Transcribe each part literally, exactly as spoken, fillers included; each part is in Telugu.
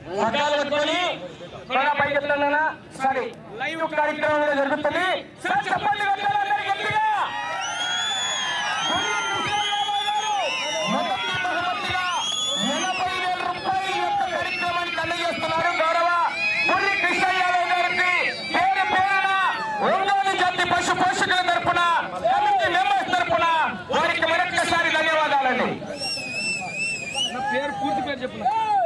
పగ్గాలు పెట్టుకొని త్వరగా పైకి ఎత్తున్నా సరే లైవ్ కార్యక్రమం జరుగుతుంది సార్ చెప్పండి గట్టిగా ఎనభై వేల రూపాయల యొక్క కార్యక్రమానికి అందజేస్తున్నారు గౌరవ ముర్రి కృష్ణయ్య గారికి పేరు పేరున ఒంగోలు జాతి పశు పోషకుల తరపున కమిటీ మెంబర్స్ తరపున వారికి మరొకసారి ధన్యవాదాలండి. పేరు పూర్తి పేరు చెప్పు.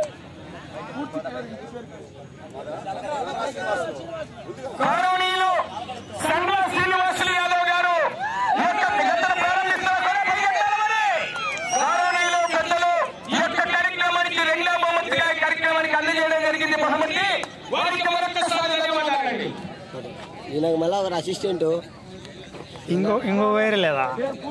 గౌరవనీయులు సంగ్లా శ్రీనివాసులు యాదవ్ గారు ఈ యొక్క జతను ప్రారంభిస్తున్నారు. గౌరవనీయులు పెద్దలు ఈ యొక్క కార్యక్రమానికి రెండో బహుమతిగా ఈ కార్యక్రమానికి అందజేయడం జరిగింది. బహుమతి వారికి మరొకసారి ధన్యవాదాలండి. ఈయనకు మళ్ళా ఒక అసిస్టెంట్ ఇంకో ఇంకో వేరే లేదా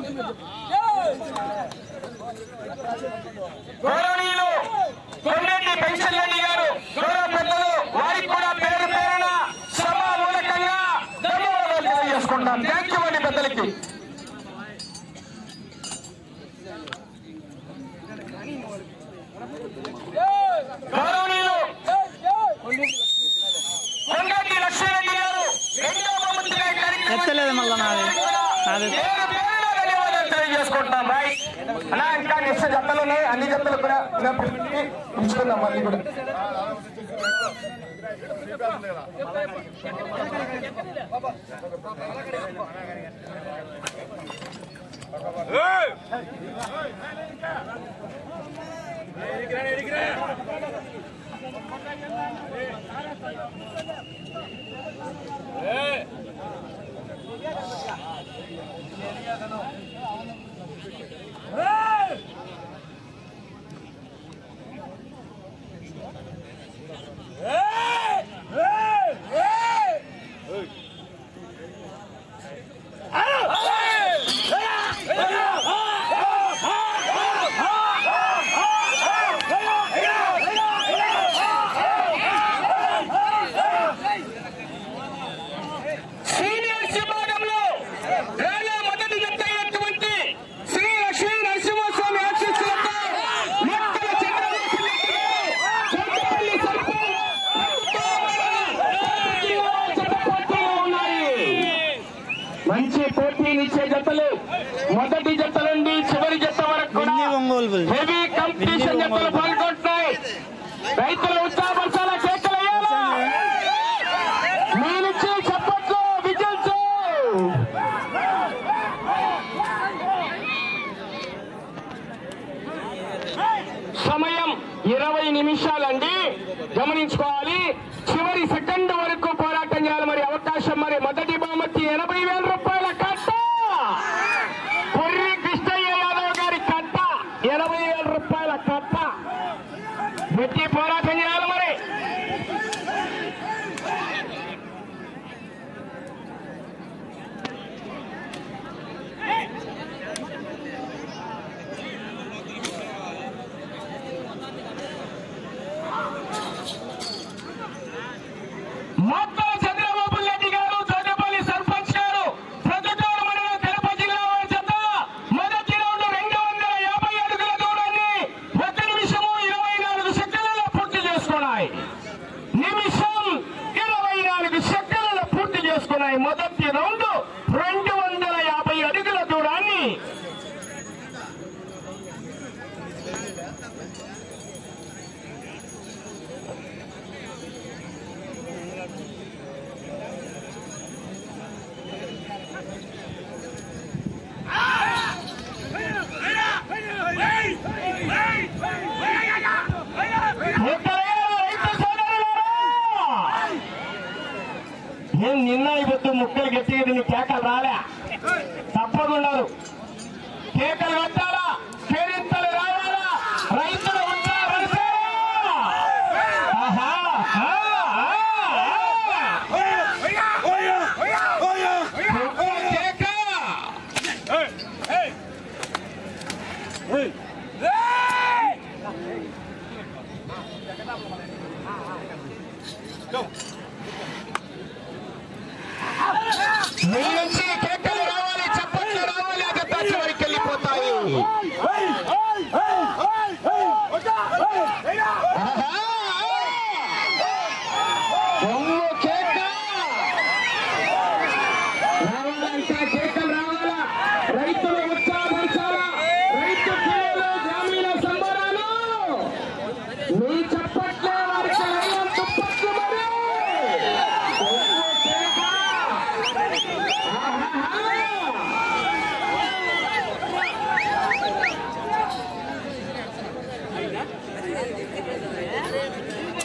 గౌరవనీయులు కొండెడ్డి పెన్షన్ రెడ్డి గారు గౌరవ పెద్దలు వారికి కూడా పేరు పేరున సభా మూలకంగా ధన్యవాదాలు తెలియజేసుకుంటాం. థ్యాంక్ యూ అండి పెద్దలకి. గౌరవనీయులు కొండెడ్డి లక్ష్మీరెడ్డి గారు రెండో బహుమతిగా ఎత్తలేదు మళ్ళా నాది నాది ధన్యవాదాలు తెలియజేసుకుంటున్నాం. బాయ్ అలా ఇంకా నెక్స్ట్ జతలు ఉన్నాయి, అన్ని జతలు కూడా ఉంచుకుందాం. మళ్ళీ కూడా మంచి పోటీనిచ్చే జతలు మొదటి జత నుండి చివరి జత వరకు కూడా హెవీ కాంపిటీషన్ జతలు పాల్గొంటున్నాయి. రైతుల ఉత్సాహపరచాల కేకలయ్యాలా మీ నుంచి చెప్పట్లు విజయించు. సమయం ఇరవై నిమిషాలండి, గమనించుకోవాలి. చివరి సెకండ్ వరకు పోరాటం చేయాలి. మరి అవకాశం మరి మొదటి బహుమతి ఎనభై వేల రూపాయల కట్ట ముర్రి కృష్ణయ్య యాదవ్ గారి కట్ట ఎనభై వేల రూపాయల కట్ట పెట్టి పోరాటం చేయాలి. మరి మొత్తం చంద్రబాబు రెడ్డి గారు చోటపల్లి సర్పంచ్ గారు ప్రతిటూరు మండలం కడప జిల్లా వారి చేత మొదటి రౌండ్ రెండు వందల యాభై అడుగుల దూరాన్ని ఒక నిమిషము ఇరవై నాలుగు సెకండ్లలో పూర్తి చేసుకున్నాయి. నిమిషం ఇరవై నాలుగు సెకండ్లలో పూర్తి చేసుకున్నాయి. మొదటి రౌండ్ రెండు వందల యాభై అడుగుల దూరాన్ని నేను నిన్న ఇప్పుడు ముక్కలు గట్టి నిన్ను కేకలు రాలే, తప్పకుండా కేకలు కట్టాలా, కేరింతలు రావాలా, రైతులు మీ నుంచి కేకలు రావాలి, చప్పట్లు రావాలి, అది పచ్చి వరకు వెళ్ళిపోతాయి.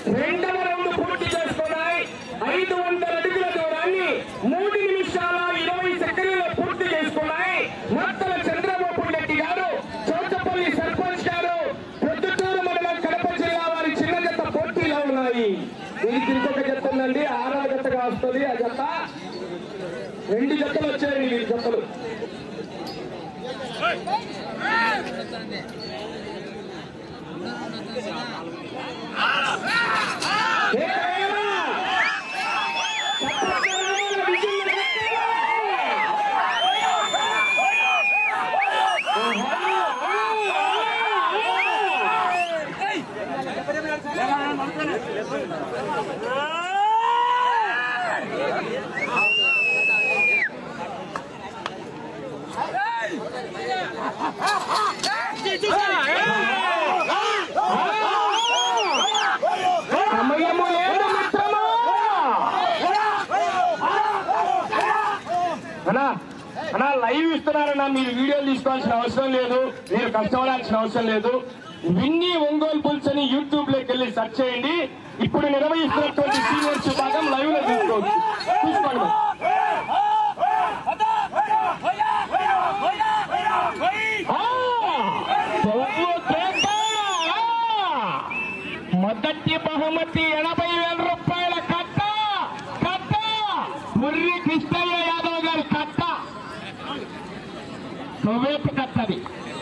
రెండవ రౌండ్ పూర్తి చేసుకున్నాయి. ఐదు వందల అడుగుల దూరాన్ని మూడు నిమిషాల ఇరవై సెకండ్లలో పూర్తి చేసుకున్నాయి. మత్తల చంద్రబాబు రెడ్డి గారు, చోటపల్లి సర్పంచ్ గారు, ప్రొద్దుటూరు మండలం కడప జిల్లా వారి చిన్న జత పోటీలో ఉన్నాయి. ఇది తిరుపతి జత ఉందండి, ఆరవ జతగా వస్తుంది. ఆ జత రెండు జతలు వచ్చాయండి. ఈ జతలు అన్నా లైవ్ ఇస్తున్నారన్నా, మీరు వీడియోలు తీసుకోవాల్సిన అవసరం లేదు, మీరు కష్టపడాల్సిన అవసరం లేదు. విన్నీ ఒంగోలు బుల్స్ అని యూట్యూబ్ లోకి వెళ్ళి సెర్చ్ చేయండి. ఇప్పుడు నిర్వహిస్తున్నటువంటి సీనియర్స్ భాగం లైవ్ లో తీసుకోవచ్చు, చూసుకోండి. మొదటి బహుమతి ఎనభై వేల రూపాయల కట్ట కట్ట ముర్రి కృష్ణయ్య యాదవ్ గారి కట్ట, సోవేపు కట్టది.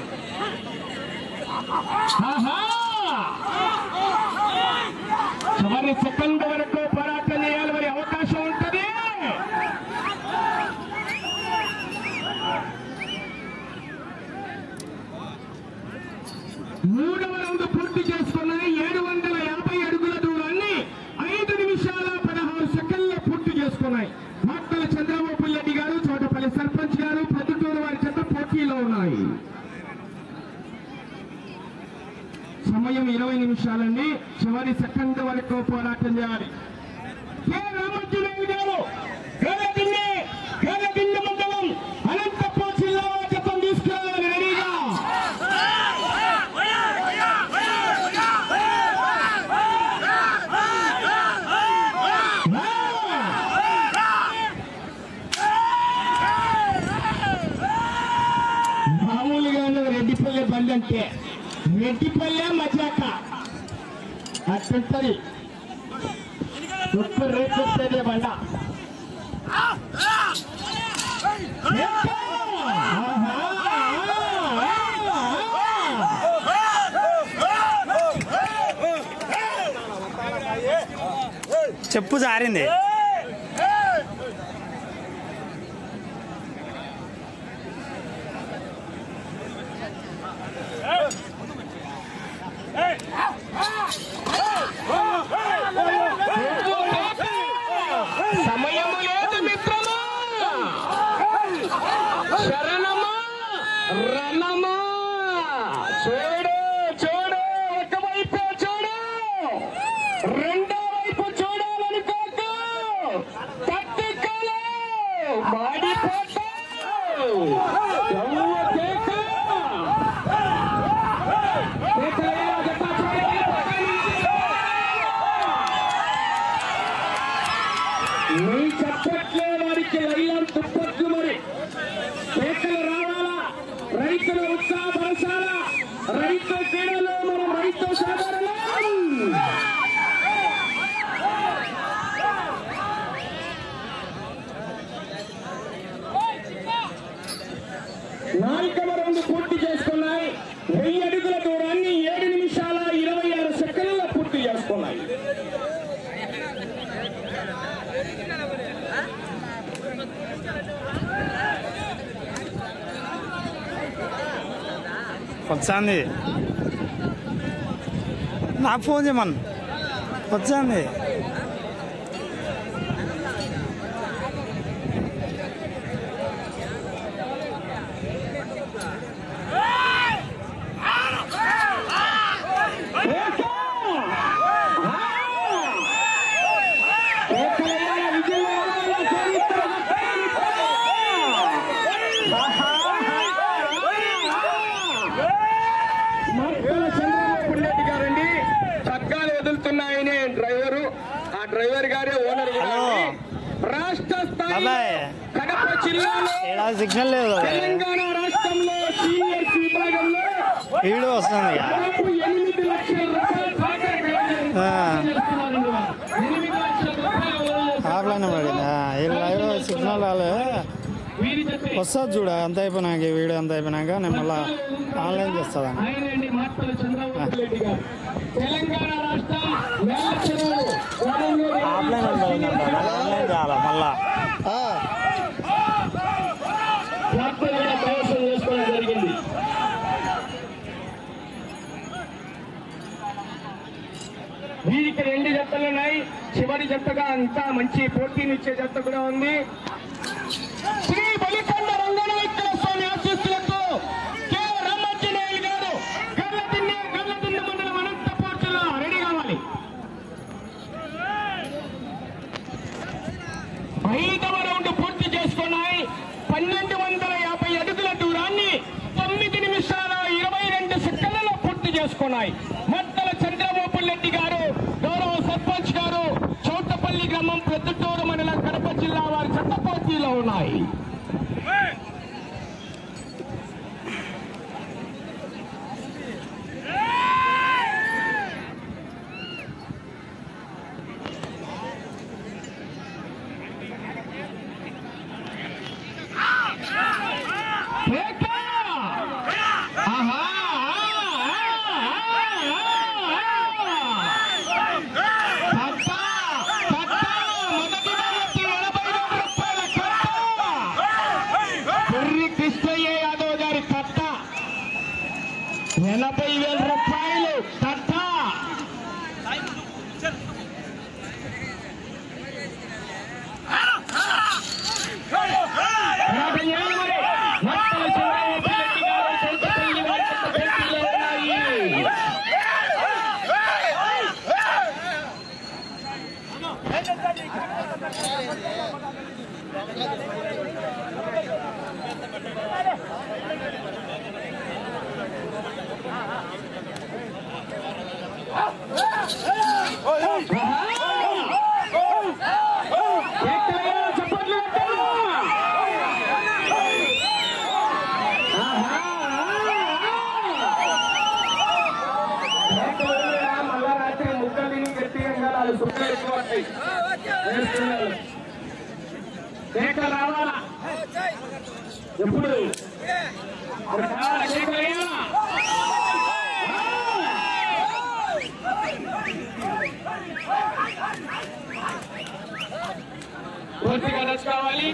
చివరి సెకండ్ వరకు పోరాటం చేయాలి, మరి అవకాశం ఉంటుంది. మూడవ రౌండ్ పూర్తి చేసుకున్నాయి. ఏడు వందల యాభై అడుగుల దూరాన్ని ఐదు నిమిషాల పదహారు సెకండ్ల పూర్తి చేసుకున్నాయి. మక్కల చంద్రబాబు రెడ్డి గారు, చోటపల్లి సర్పంచ్ గారు, ప్రొద్దుటూరు వారి చెత్త పోటీలో ఉన్నాయి. సమయం ఇరవై నిమిషాలండి. చివరి సెకండ్ వరకు పోరాటం చేయాలి. కె రామజీరావు గారు గేలదిన్నె గేలదిన్నె మండలం అనంతపురం జిల్లా జతం తీసుకురావాలి రెడీగా. మామూలుగానే రెడ్డిపల్లె బండి అంటే రెడ్డిపల్లె మజాక అట్టుంటది. ఉప్పు రేపు వచ్చేదే బండ. చెప్పు జారింది. సమయము లేదు మిత్రమా, శరణమా రణమా. చూడు చూడు, ఒకవైపు చూడు, రెండో వైపు చూడాలనుకోకు. తట్టుకోలే, మాడిపోతావు. మీ చప్పట్లే వారికి లైలం తుప్పట్లు. మరి పేకలు రావాలా, రైతులు ఉత్సాహపరచాలా. రైతు క్రీడలో మనం రైతు సాధారణ నాలుగవ రౌండ్ పూర్తి చేసుకున్నాయి. వెయ్యి అడుగుల దూరాన్ని ఏడు నిమిషాల ఇరవై ఆరు సెకండ్ల పూర్తి చేసుకున్నాయి. వచ్చింది, నాకు ఫోన్ చేయమను. వచ్చింది. మక్కల చంద్రబాబు రెడ్డి గారండి చక్కాలు వదులుతున్నాయని ఆయనే డ్రైవరు, ఆ డ్రైవర్ గారే ఓనర్ కూడా. రాష్ట్ర స్థాయిలో కడప జిల్లాలో సిగ్నల్ లేదు, తెలంగాణ రాష్ట్రంలో సిఎస్ విభాగంలో వీడియో వస్తుంది. ఎనిమిది లక్షల రూపాయలు ఆఫ్లైన్ పడిందా? ఈ లైవ్ సిగ్నల్ రాలే, వస్తుంది చూడ. అంత అయిపోయినాక వీడియో అంత అయిపోయినాక నేను మళ్ళీ ఆన్లైన్ చేస్తాను. ఆఫ్లైన్ అని పడిందంట, ఆన్లైన్ చేయాలా మళ్ళా. జరిగింది. వీరికి రెండు జతలు ఉన్నాయి. చివరి జతగా అంతా మంచి పోటీనిచ్చే జత కూడా ఉంది. శ్రీ బలికొండ రంగనాయకుల స్వామి ఆశీస్సులతో కె రామాంజనేయులు గారు గల్లదిన్న గల్లదిన్న మండలం అనంతపూర్ జిల్లా రెడీ కావాలి. ఐదవ రౌండ్ పూర్తి చేసుకున్నాయి. పన్నెండు వందల యాభై అడుగుల దూరాన్ని తొమ్మిది నిమిషాల ఇరవై రెండు సెకండ్లలో పూర్తి చేసుకున్నాయి. మద్దల చంద్రబాబు రెడ్డి గారు, గౌరవ సర్పంచ్ గారు, చౌటపల్లి గ్రామం, ప్రొద్దుటూరు మండలం, కడప జిల్లా వారి జత పోటీలో ఉన్నాయి. ఎనభై వేల రూపాయలు కట్ట. రావాలా ఎప్పుడు పూర్తిగా రచ్ కావాలి.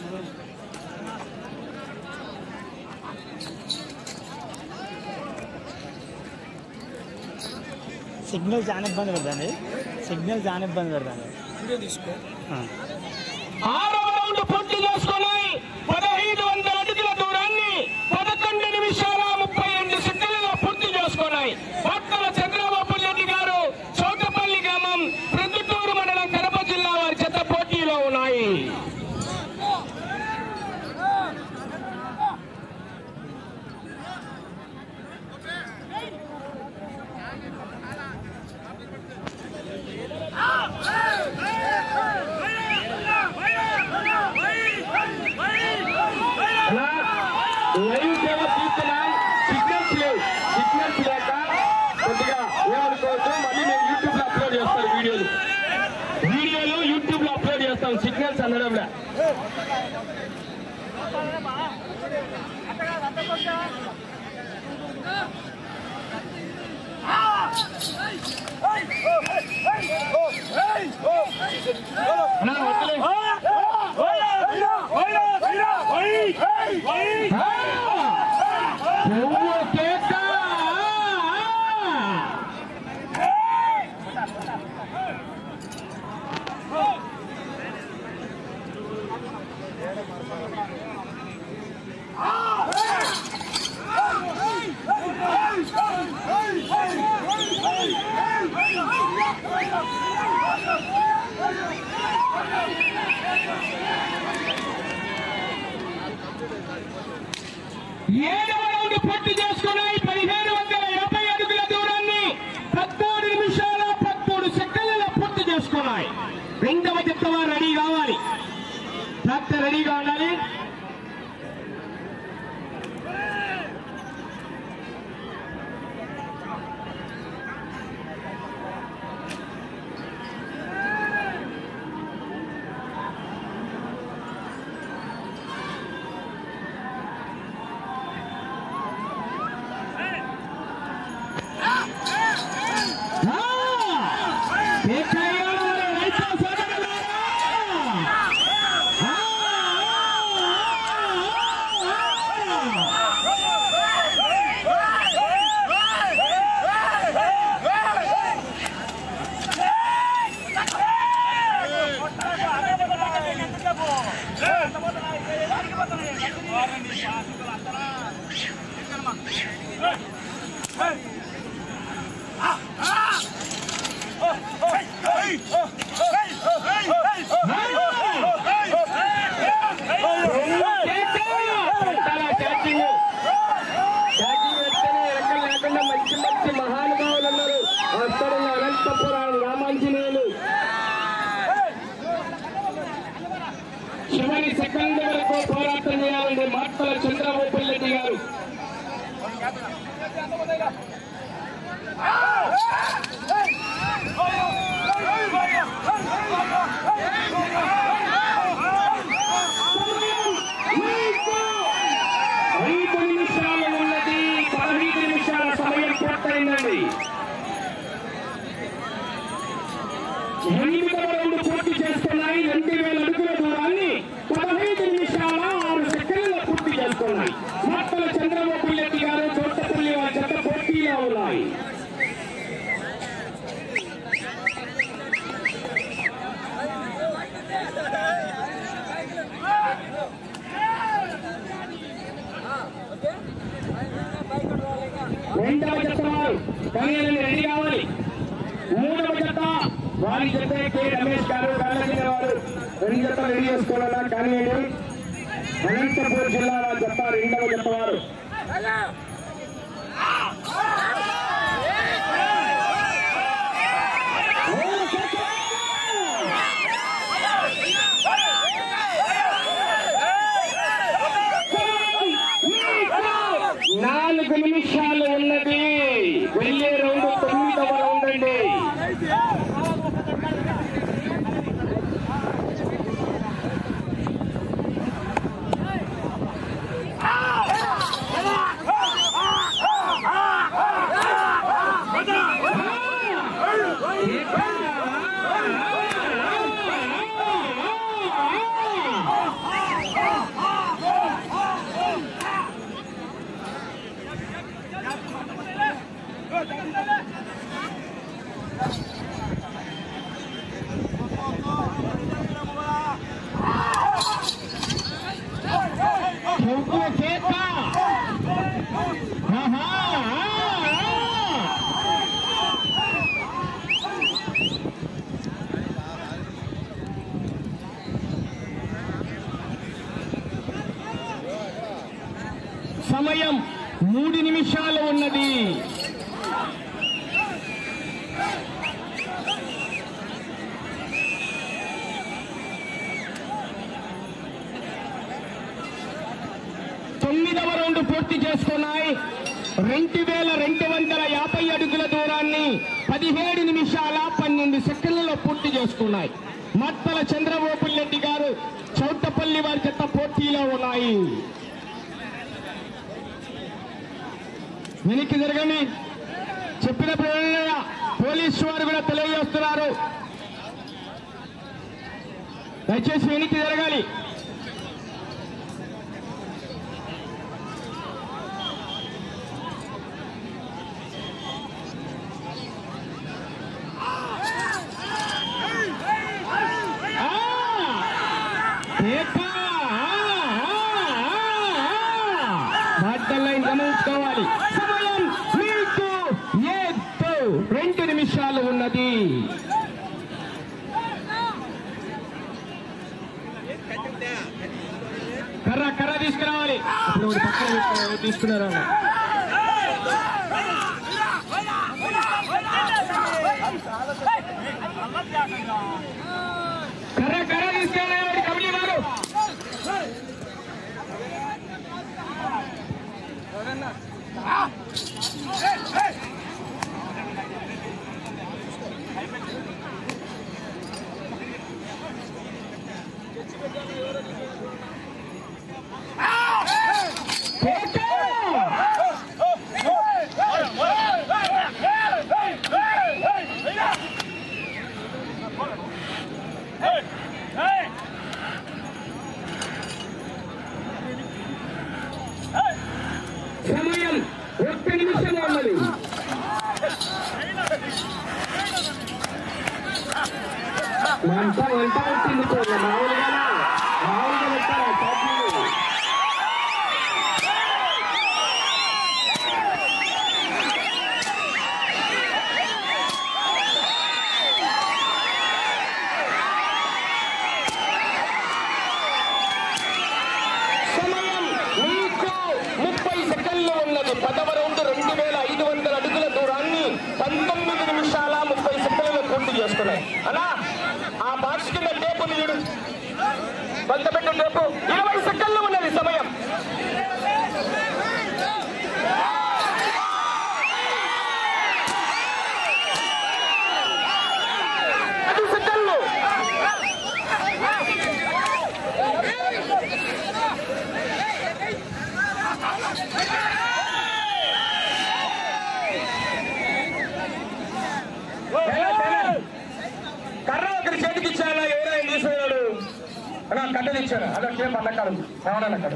సిగ్నల్ చాలా ఇబ్బంది పెడతాండి, సిగ్నల్ చాలా ఇబ్బంది పెడతాండి. ఆరవ రౌండ్ పూర్తి చేసుకున్నాయి. పదహైదు వందల అడుగుల దూరాన్ని పదకొండు నిమిషాల ముప్పై రెండు సెకండ్లలో పూర్తి చేసుకున్నాయి. భక్తుల చంద్రబాబు రెడ్డి గారు, చౌటపల్లి గ్రామం, ప్రొద్దుటూరు మండలం, కడప జిల్లా వారి జత పోటీలో ఉన్నాయి. లైవ్ సేవ తీస్తున్నాం. సిగ్నల్స్ లేవు, సిగ్నల్స్ లేక కొద్దిగా ఏమనుకోవచ్చు. మళ్ళీ మేము యూట్యూబ్ లో అప్లోడ్ చేస్తాం వీడియోలు వీడియోలు యూట్యూబ్ లో అప్లోడ్ చేస్తాం. సిగ్నల్స్ అనడంలో ఏడవ రౌండ్ పూర్తి చేసుకున్నాయి. పదిహేను వందల యాభై అడుగుల దూరాన్ని పదమూడు నిమిషాల పదమూడు సెకండ్ల రెండవ జత వారు రెడీ కావాలి. ట్రాక్టర్ రెడీగా ఉండాలి. చివరి సెకండ్ వరకు పోరాటం చేయాలండి మాటల చంద్రబాబు రెడ్డి గారు. ఐదు నిమిషాలు ఉన్నది, పదహైదు నిమిషాల సమయం పూర్తయిందండి. ఎనిమిదవ రౌండ్ పూర్తి చేస్తున్నాయి. రెండు వేల అడుగుల దూరాన్ని పదహైదు నిమిషాల ఆరు సెకండ్ల పూర్తి చేస్తున్నాయి. మాటల చంద్రబాబు రెడ్డి గారు చోటపల్లి వారి జత పోటీలో ఉన్నాయి. రెండవ జత వారు కళ్యాణి రెడీ కావాలి. మూడవ జత వారి జత కె రమేష్ గారు కాలగిన వారు రెండు జతలు రెడీ చేసుకోవాలా. కానీ అనంతపూర్ జిల్లా వారి జత రెండవ జత వారు నాలుగు నిమిషాలు ఉన్నది. వెళ్ళే రౌండ్ తొమ్మిదవ రౌండ్ అండి. సమయం మూడు నిమిషాలు ఉన్నది. తొమ్మిదవ రౌండ్ పూర్తి చేసుకున్నాయి. రెండు వేల రెండు వందల యాభై అడుగుల దూరాన్ని పదిహేడు నిమిషాల పన్నెండు సెకండ్లలో పూర్తి చేసుకున్నాయి. మత్తల చంద్రబాబు రెడ్డి గారు చౌటపల్లి వారి జత పోటీలో ఉన్నాయి. వెనక్కి జరగండి. చెప్పినప్పుడు పోలీసు వారు కూడా తెలియజేస్తున్నారు. దయచేసి వెనక్కి జరగాలి. లైన్ గమనించుకోవాలి. సమయం మీకు ఏదో రెండు నిమిషాలు ఉన్నది. కర్ర కర్ర తీసుకురావాలి. ఇప్పుడు పక్కన తీసుకున్నారా? కర్ర కర్ర తీసుకెళ్ళండి కమిటీ వారు. సమయం ఒక్క నిమిషం ఉన్నది. మంట వంట వచ్చింది మామూలుగా మామూలుగా పెట్టాలి ఛార్జీలు. సమయం మీకు ముప్పై సెకండ్లు ఉన్నది. పదవ రౌండ్ రెండు వేల ఐదు వందల అడుగుల దూరాన్ని పంతొమ్మిది నిమిషాల ముప్పై సెకండ్లు పూర్తి చేస్తున్నాయి. అలా ఆ బాక్స్ కింద టేపు నీడు బంధపెట్టిన టేపు ఇరవై సెకండ్లు ఉన్నది సమయం. పది సెకండ్లు. కర్ర ఒకరి చేతికి ఇచ్చారా? ఎవరైనా తీసుకున్నాడు అలా కట్టలు ఇచ్చాడు. అలా టేప్ అన్నకాడు రావడాలన్నాడు.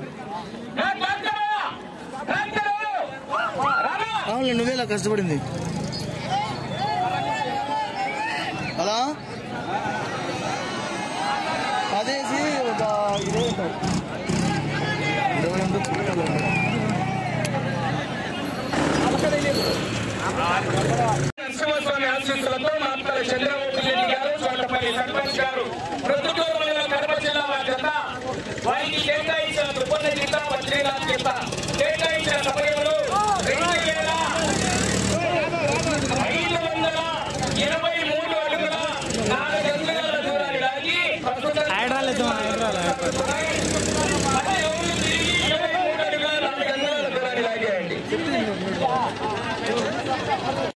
అవును నువ్వేలా కష్టపడింది అలా అదేసి ఒక ఇరవై ఇరవై నరసింహస్వామి ఆశీస్సులతో మాట్లాడ చంద్రబాబు రెడ్డి గారు, చోటపల్లి సర్పంచ్ గారు, ప్రతికూలమైన కడప జిల్లా జత వారికి కేటాయించిన దుబ్బన్న జిల్లా బద్రీనాథ్ జిల్లా